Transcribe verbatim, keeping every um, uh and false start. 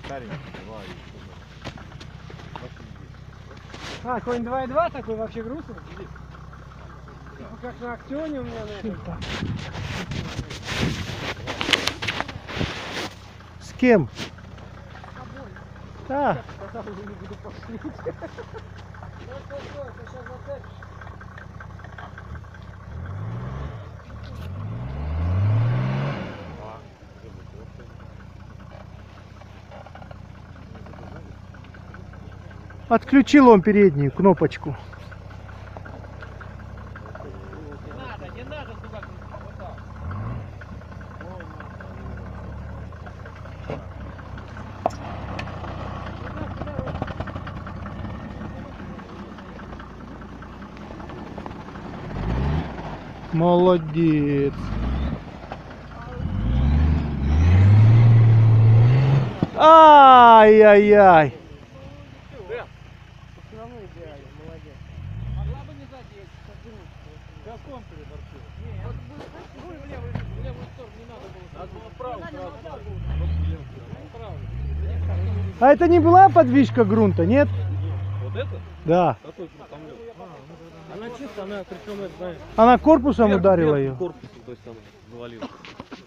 А, какой-нибудь два и два такой вообще грустный? Типа как на Актионе у меня на этом. С кем? Да. Сказал, уже не буду пошли. Стой, стой, стой, ты сейчас зацепишь. Отключил он переднюю кнопочку. Не надо, не надо туда крутить. Вот так. Молодец. Ай-яй-яй. Все равно идеально, молодец. Могла бы не задеть, как грудь. Гаском переборчил. Нет, вот руль в левую, в левую сторону не надо было. Надо было вправо, сразу. Вправо. А это не была подвижка грунта, нет? Вот это? Да. Какой там лед? Она чисто, она причем это, знаешь, Она корпусом вверх- ударила вверх ее. корпусом, то есть она завалилась.